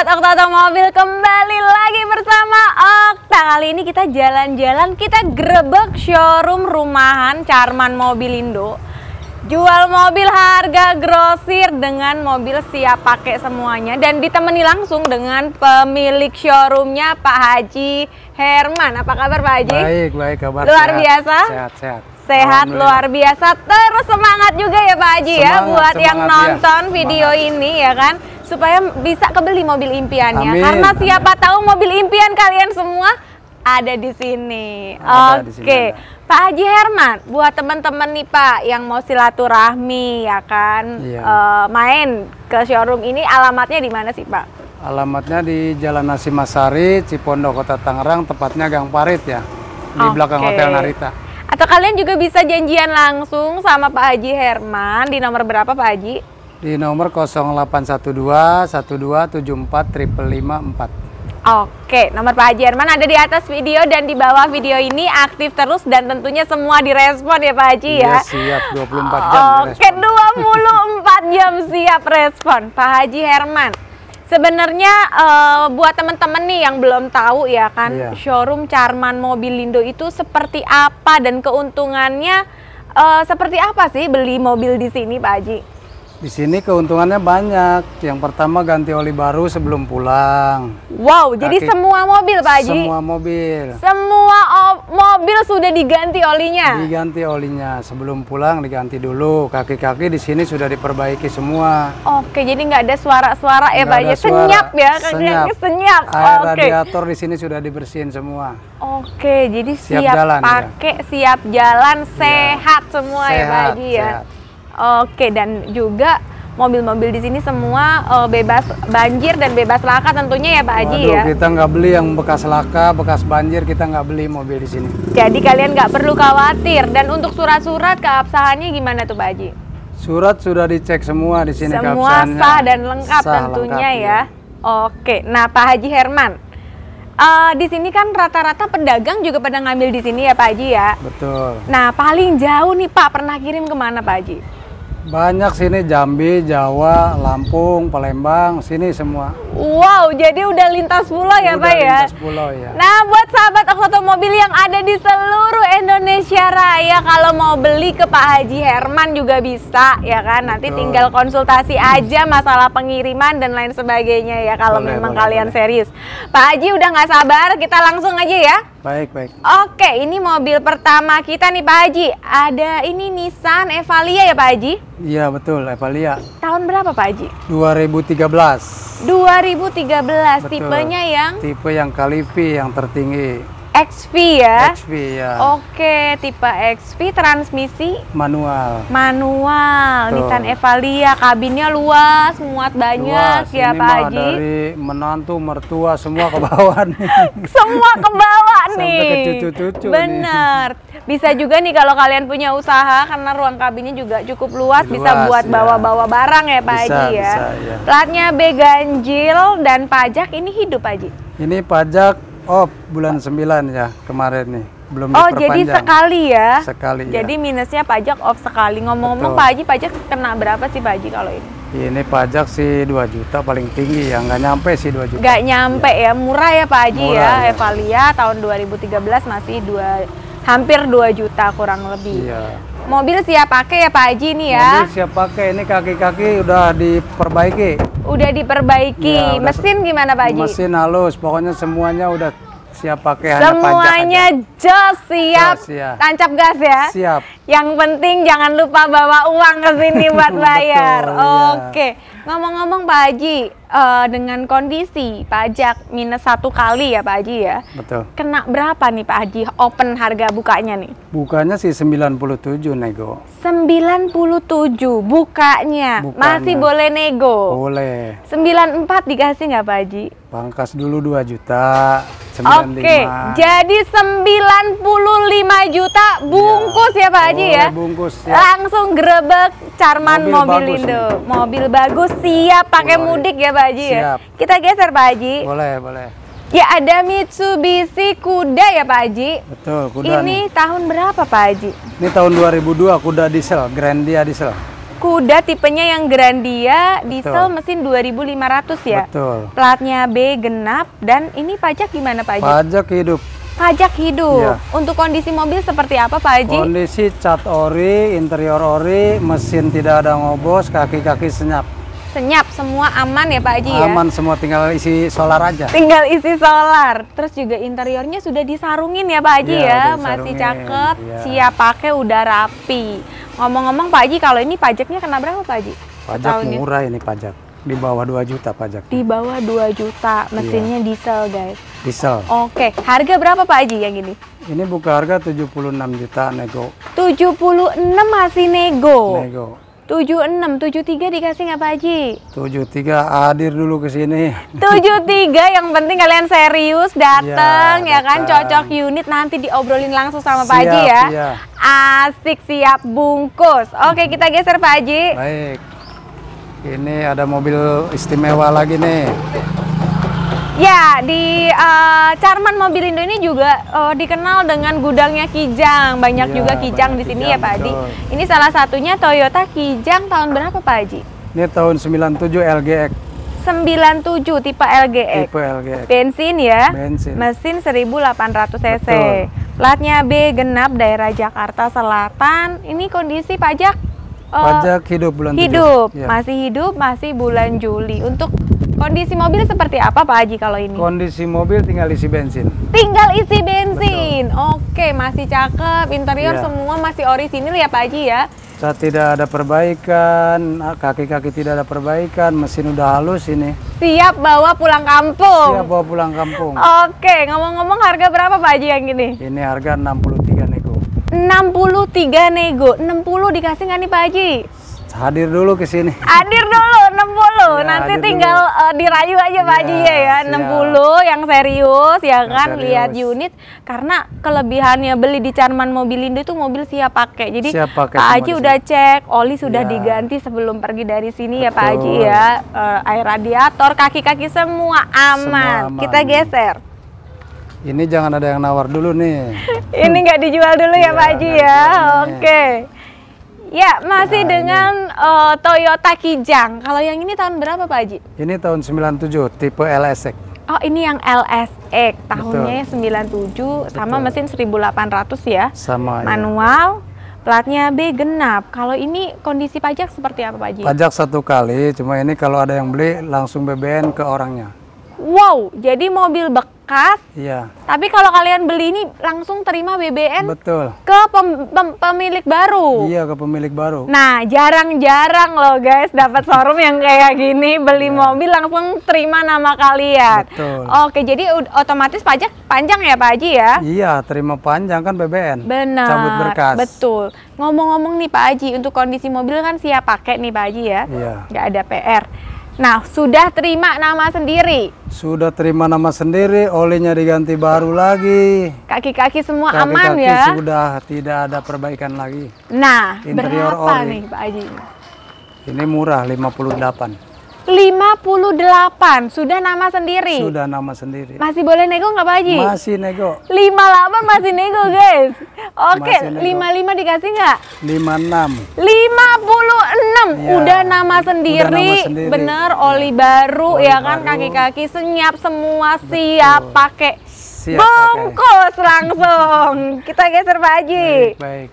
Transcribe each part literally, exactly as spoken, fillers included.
sahabat Okta Otomobil, kembali lagi bersama Okta. Kali ini kita jalan-jalan, kita grebek showroom rumahan Charman Mobilindo. Jual mobil harga grosir dengan mobil siap pakai semuanya. Dan ditemani langsung dengan pemilik showroomnya Pak Haji Herman. Apa kabar Pak Haji? Baik, baik kabar. Luar sehat, biasa? Sehat, sehat. Sehat luar biasa. Terus semangat juga ya Pak Haji, semangat, ya buat yang nonton ya. video semangat. ini ya kan, supaya bisa kebeli mobil impiannya. Amin. Karena siapa Amin. tahu mobil impian kalian semua ada di sini. Ada Oke, di sini, Pak Haji Herman, buat teman-teman nih Pak yang mau silaturahmi ya kan, iya. uh, main ke showroom ini, alamatnya di mana sih Pak? Alamatnya di Jalan Hasyim Asyari, Cipondoh, Kota Tangerang, tepatnya Gang Parit ya, di Oke. belakang Hotel Narita. Atau kalian juga bisa janjian langsung sama Pak Haji Herman di nomor berapa Pak Haji? Di nomor nol delapan satu dua, satu dua tujuh empat, lima lima empat. Oke, nomor Pak Haji Herman ada di atas video dan di bawah video ini, aktif terus dan tentunya semua direspon ya Pak Haji ya. Iya, siap dua puluh empat jam. Oke, dua puluh empat jam siap respon Pak Haji Herman. Sebenarnya uh, buat teman-teman nih yang belum tahu ya kan, iya. showroom Charman Mobilindo itu seperti apa dan keuntungannya uh, seperti apa sih beli mobil di sini Pak Haji? Di sini keuntungannya banyak. Yang pertama ganti oli baru sebelum pulang. Wow, Kaki, jadi semua mobil Pak Haji? Semua mobil. Semua mobil sudah diganti olinya? Diganti olinya. Sebelum pulang diganti dulu. Kaki-kaki di sini sudah diperbaiki semua. Oke, jadi nggak ada suara-suara ya Pak Haji? Senyap ya? Senyap. Senyap. Air Oke. radiator di sini sudah dibersihin semua. Oke, jadi siap, siap jalan, pakai, ya. siap jalan, ya. sehat semua sehat, ya Pak Haji ya? Sehat. Oke, dan juga mobil-mobil di sini semua uh, bebas banjir dan bebas laka tentunya ya Pak Haji. Waduh, ya. Kita nggak beli yang bekas laka, bekas banjir, kita nggak beli mobil di sini. Jadi kalian nggak perlu khawatir. Dan untuk surat-surat keabsahannya gimana tuh Pak Haji? Surat sudah dicek semua di sini. Semua sah dan lengkap sah, tentunya lengkap, ya. ya. Oke, nah Pak Haji Herman, uh, di sini kan rata-rata pedagang juga pada ngambil di sini ya Pak Haji ya. Betul. Nah paling jauh nih Pak pernah kirim kemana Pak Haji? Banyak sini, Jambi, Jawa, Lampung, Palembang, sini semua. Wow, jadi udah lintas pulau ya udah Pak ya? Lintas pulau ya. Nah buat sahabat Okta Otomobil yang ada di seluruh Indonesia Raya, kalau mau beli ke Pak Haji Herman juga bisa ya kan? Nanti Betul. tinggal konsultasi aja masalah pengiriman dan lain sebagainya ya, kalau boleh, memang boleh, kalian boleh. serius. Pak Haji udah nggak sabar, kita langsung aja ya. Baik, baik. Oke, ini mobil pertama kita nih Pak Haji. Ada ini Nissan Evalia ya Pak Haji? Iya betul, Evalia. Tahun berapa Pak Haji? dua ribu tiga belas. dua ribu tiga belas, betul. Tipenya yang? Tipe yang kali V yang tertinggi. X V ya? X V ya. Oke, tipe X V, transmisi? Manual. Manual, betul. Nissan Evalia, kabinnya luas, muat banyak luas. ya ini Pak Haji? Dari menantu, mertua, semua ke bawah nih. Semua ke bawah nih. Sampai ke cucu-cucu. Bener. Nih. Bisa juga nih kalau kalian punya usaha, karena ruang kabinnya juga cukup luas, luas bisa buat bawa-bawa ya. barang ya Pak bisa, Haji ya? Bisa, ya. Platnya B ganjil dan pajak ini hidup Pak Haji? Ini pajak oh bulan sembilan ya kemarin nih, belum oh jadi sekali ya? Sekali ya. Jadi minusnya pajak off sekali. Ngomong-ngomong Pak Haji, pajak kena berapa sih Pak Haji kalau ini? Ini pajak sih dua juta paling tinggi ya, nggak nyampe sih dua juta. Nggak nyampe ya, ya. Murah ya Pak Haji ya. ya. Evalia tahun dua ribu tiga belas masih dua, hampir dua juta kurang lebih. Iya. Mobil siap pakai ya Pak Haji nih ya? Mobil siap pakai, ini kaki-kaki udah diperbaiki. Udah diperbaiki. Ya, udah mesin gimana Pak Haji? Mesin halus, pokoknya semuanya udah siap pakai. Semuanya jos, siap. siap. Tancap gas ya? Siap. Yang penting jangan lupa bawa uang ke sini buat bayar. Betul, Oke. Ya. Ngomong-ngomong Pak Haji, uh, dengan kondisi pajak minus satu kali ya Pak Haji ya? Betul. Kena berapa nih Pak Haji open harga bukanya nih? Bukanya sih sembilan puluh tujuh nego. sembilan puluh tujuh bukanya, bukanya. Masih boleh nego? Boleh. sembilan puluh empat dikasih nggak Pak Haji? Pangkas dulu dua juta. Oke, jadi sembilan puluh lima juta bungkus ya, ya Pak Haji ya? Bungkus ya. Langsung grebek Charman Mobilindo. Mobil bagus, siap pakai mudik ya Pak Haji ya? Kita geser Pak Haji. Boleh, boleh. Ya ada Mitsubishi Kuda ya Pak Haji? Betul, Kuda. Ini nih. Tahun berapa Pak Haji? Ini tahun dua ribu dua, Kuda diesel, Grandia diesel. Kuda tipenya yang Grandia, diesel Betul. mesin dua ribu lima ratus ya? Betul. Platnya B genap, dan ini pajak gimana Pak Haji? Pajak hidup. Pajak hidup. Iya. Untuk kondisi mobil seperti apa Pak Haji? Kondisi cat ori, interior ori, mesin tidak ada ngobos, kaki-kaki senyap. Senyap, semua aman ya Pak Haji ya? Aman semua, tinggal isi solar aja. Tinggal isi solar. Terus juga interiornya sudah disarungin ya Pak Haji Iya, ya? udah Masih disarungin, cakep, iya. siap pakai, udah rapi. Ngomong-ngomong Pak Haji, kalau ini pajaknya kena berapa Pak Haji? Pajak Tahunnya? murah ini pajak. Di bawah dua juta pajak. Di bawah dua juta, mesinnya Iya. diesel guys. Diesel. Oke, harga berapa Pak Haji yang ini? Ini buka harga tujuh puluh enam juta nego. tujuh puluh enam masih nego. Nego. tujuh puluh enam, tujuh puluh tiga dikasih nggak Pak Haji? tujuh puluh tiga hadir dulu ke sini. tujuh puluh tiga, yang penting kalian serius datang ya, Ya, kan, datang. cocok unit, nanti diobrolin langsung sama Pak Haji Siap, ya. iya. Asik, siap bungkus. Oke, kita geser Pak Haji. Baik. Ini ada mobil istimewa lagi nih. Ya, di uh, Charman Mobil Indo ini juga uh, dikenal dengan gudangnya Kijang. Banyak Iya, juga Kijang banyak di sini Kijang, ya Pak Haji. betul. Ini salah satunya Toyota Kijang tahun berapa Pak Haji? Ini tahun sembilan puluh tujuh L G X. sembilan puluh tujuh tipe L G X. Tipe L G X. Bensin ya. Bensin. Mesin seribu delapan ratus cc. Betul. Platnya B genap, daerah Jakarta Selatan. Ini kondisi pajak uh, Pajak hidup bulan hidup, tujuh. Ya. masih hidup, masih bulan Juli. Untuk kondisi mobil seperti apa Pak Haji kalau ini? Kondisi mobil tinggal isi bensin. Tinggal isi bensin. Oke, masih cakep. Interior Iya. semua masih orisinil ya Pak Haji ya. Cat tidak ada perbaikan, kaki-kaki tidak ada perbaikan, mesin udah halus ini. Siap bawa pulang kampung. Siap bawa pulang kampung. Oke, ngomong-ngomong harga berapa Pak Haji yang ini? Ini harga enam puluh tiga nego. enam puluh tiga nego. enam puluh dikasih nggak nih Pak Haji? Hadir dulu ke sini. Hadir dulu enam puluh. Ya, Nanti hadir tinggal dulu. uh, dirayu aja Pak Ya, Haji ya, ya. siap. enam puluh yang serius ya Yang kan, serius. lihat unit, karena kelebihannya beli di Charman Mobil Indo itu mobil siap pakai. Jadi Siap pakai Pak semua Haji di udah cek, oli sudah Ya. diganti sebelum pergi dari sini ya Pak Haji Betul. ya. Uh, air radiator, kaki-kaki semua aman. Semua aman. Kita geser. Ini jangan ada yang nawar dulu nih. Ini nggak dijual dulu ya Iya, Pak Haji nggak ya. dijual nih. Oke. Ya, masih Nah, dengan uh, Toyota Kijang. Kalau yang ini tahun berapa Pak Haji? Ini tahun sembilan puluh tujuh tipe L S X. Oh, ini yang L S X. Tahunnya sembilan puluh tujuh sama Betul. mesin seribu delapan ratus ya. Sama ya. Manual. Platnya B genap. Kalau ini kondisi pajak seperti apa Pak Haji? Pajak satu kali, cuma ini kalau ada yang beli langsung B B N ke orangnya. Wow, jadi mobil bekas. Iya, Tapi kalau kalian beli ini langsung terima B B N betul. ke pem- pem- pemilik baru. Iya, ke pemilik baru. Nah, jarang-jarang loh guys dapat showroom yang kayak gini, beli mobil langsung terima nama kalian. Betul. Oke, jadi ud- otomatis pajak panjang ya Pak Haji ya? Iya, terima panjang kan B B N. Benar. Cabut berkas. Betul. Ngomong-ngomong nih Pak Haji, untuk kondisi mobil kan siap pakai nih Pak Haji ya? Iya. Nggak ada P R. Nah, sudah terima nama sendiri. Sudah terima nama sendiri, olinya diganti baru lagi. Kaki-kaki semua aman Kaki-kaki ya? sudah tidak ada perbaikan lagi. Nah, Interior berapa ori. nih Pak Haji? Ini murah lima puluh delapan. lima puluh delapan, sudah nama sendiri. Sudah nama sendiri. Masih boleh nego nggak Pak Haji? Masih nego. lima puluh delapan masih nego guys. Oke, Masih nego. lima puluh lima dikasih nggak? lima puluh enam. lima puluh enam. Iya, Udah nama sendiri. udah nama sendiri. Bener, oli baru Oli ya kan, baru. kaki-kaki senyap semua, siap pakai. Siap Bungkus langsung. Kita geser Pak Haji. Baik, baik.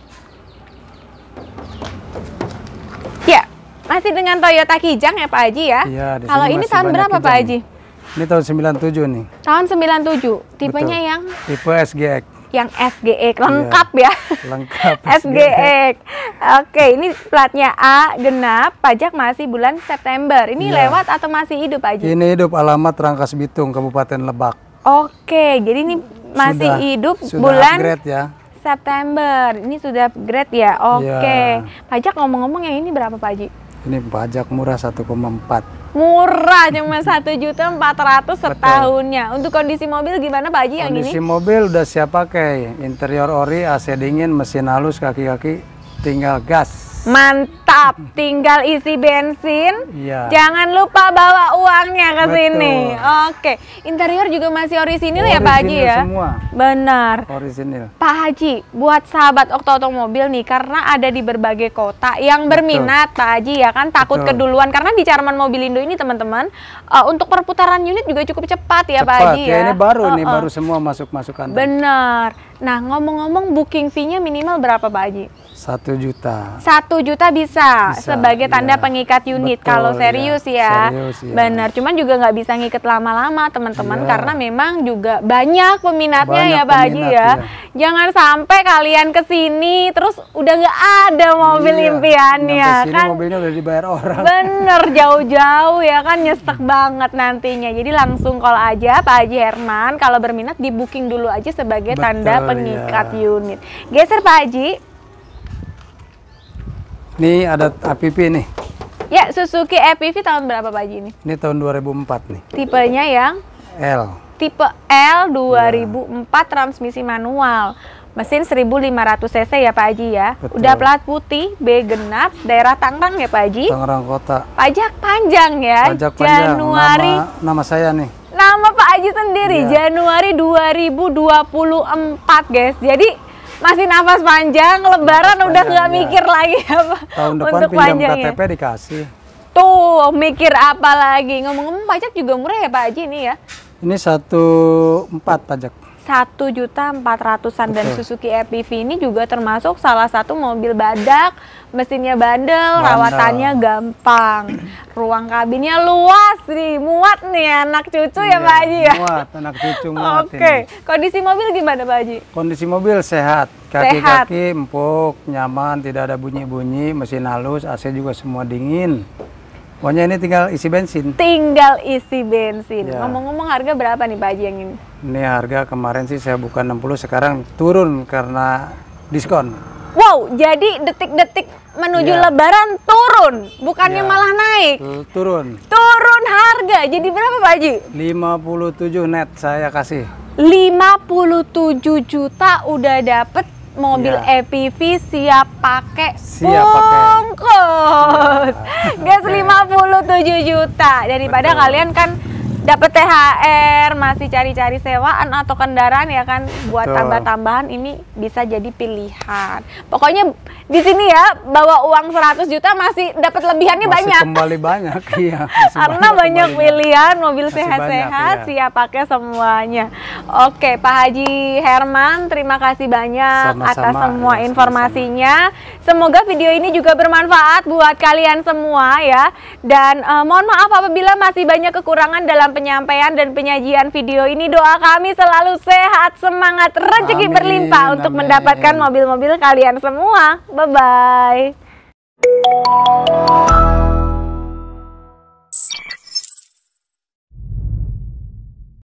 Ya, masih dengan Toyota Kijang ya Pak Haji ya? Iya, di Kalau sini ini masih tahun banyak berapa Pak Kijang. Haji? Ini tahun sembilan puluh tujuh nih. Tahun sembilan puluh tujuh. Tipenya Betul. yang Tipe S G X. yang S G X lengkap ya. Lengkap S G X. Oke, ini platnya A genap, pajak masih bulan September. Ini Iya. lewat atau masih hidup Pak Haji? Ini hidup alamat Rangkas Bitung, Kabupaten Lebak. Oke, jadi ini masih Sudah- hidup sudah bulan upgrade ya. September. Ini sudah upgrade ya. Oke. Iya. Pajak ngomong-ngomong yang ini berapa Pak Haji? Ini pajak murah satu koma empat. Murah, cuma satu juta empat ratus setahunnya. Untuk kondisi mobil gimana Pak Haji yang Kondisi ini? mobil udah siap pakai. Interior ori, A C dingin, mesin halus, kaki-kaki tinggal gas. Mantap, tinggal isi bensin. Iya. Jangan lupa bawa uangnya ke sini. Oke, interior juga masih orisinil ya Pak Haji ya? Semua. Benar. Orisinil. Pak Haji, buat sahabat Okto Otomobil nih, karena ada di berbagai kota yang berminat Betul. Pak Haji ya kan, takut Betul. keduluan karena di Charman Mobilindo ini teman-teman uh, untuk perputaran unit juga cukup cepat ya cepat. Pak Haji ya. ya. Ini baru uh, nih, uh. baru semua masuk-masukan. Benar. Nah, ngomong-ngomong booking fee-nya minimal berapa Pak Haji? Satu juta. Satu juta bisa, bisa sebagai tanda iya. pengikat unit. Betul, kalau serius ya, ya. Serius, ya. Benar. Cuman juga nggak bisa ngikat lama-lama teman-teman, ya. karena memang juga banyak peminatnya banyak ya Pak Haji ya. ya. Jangan sampai kalian kesini terus udah nggak ada mobil iya. impiannya kan? Mobilnya udah dibayar orang. Bener, jauh-jauh ya kan, nyesek banget nantinya. Jadi langsung call aja Pak Haji Herman. Kalau berminat di booking dulu aja sebagai Betul, tanda pengikat ya. unit. Geser Pak Haji. Ini ada A P V nih. Ya, Suzuki A P V tahun berapa Pak Haji ini? Ini tahun dua ribu empat nih. Tipenya yang? L. Tipe L dua ribu empat ya. Transmisi manual. Mesin seribu lima ratus cc ya Pak Haji ya. Betul. Udah plat putih, B genap, daerah Tangerang ya Pak Haji? Tangerang Kota. Pajak panjang ya. Pajak panjang. Januari. Nama, nama saya nih. Nama Pak Haji sendiri, ya. Januari dua ribu dua puluh empat guys. Jadi masih nafas panjang, lebaran nafas udah nggak ya. mikir lagi apa tahun depan untuk pinjam panjangnya. K T P dikasih. Tuh, mikir apa lagi? Ngomong-ngomong pajak juga murah ya Pak Haji ini ya? Ini satu empat pajak. Satu juta empat ratusan dan Suzuki A P V ini juga termasuk salah satu mobil badak, mesinnya bandel, bandel. rawatannya gampang, ruang kabinnya luas nih, muat nih anak cucu iya, ya Pak Haji ya. Muat, anak cucu muat. Oke, okay. Kondisi mobil gimana Pak Haji? Kondisi mobil sehat, kaki-kaki empuk, nyaman, tidak ada bunyi-bunyi, mesin halus, A C juga semua dingin. Pokoknya ini tinggal isi bensin. Tinggal isi bensin. Ngomong-ngomong ya. harga berapa nih Pak Haji yang ini? Ini harga kemarin sih saya buka enam puluh, sekarang turun karena diskon. Wow, jadi detik-detik menuju ya. lebaran turun, bukannya ya. malah naik. Turun. Turun harga. Jadi berapa Pak Haji? lima puluh tujuh net saya kasih. lima puluh tujuh juta udah dapet mobil ya. A P V siap pakai bungkus. Gas lima puluh tujuh juta. Daripada Betul. kalian kan dapat T H R, masih cari-cari sewaan atau kendaraan ya kan, buat tambah-tambahan ini bisa jadi pilihan. Pokoknya di sini ya bawa uang seratus juta masih dapat lebihannya masih banyak. Kembali banyak iya. Karena banyak, banyak pilihan mobil sehat-sehat ya. siap pakai semuanya. Oke, Pak Haji Herman, terima kasih banyak Sama-sama, atas semua ya, informasinya. Sama-sama. Semoga video ini juga bermanfaat buat kalian semua ya. Dan uh, mohon maaf apabila masih banyak kekurangan dalam penyampaian dan penyajian video ini. Doa kami selalu sehat, semangat, rezeki amin, berlimpah untuk amin. mendapatkan mobil-mobil kalian semua. Bye-bye.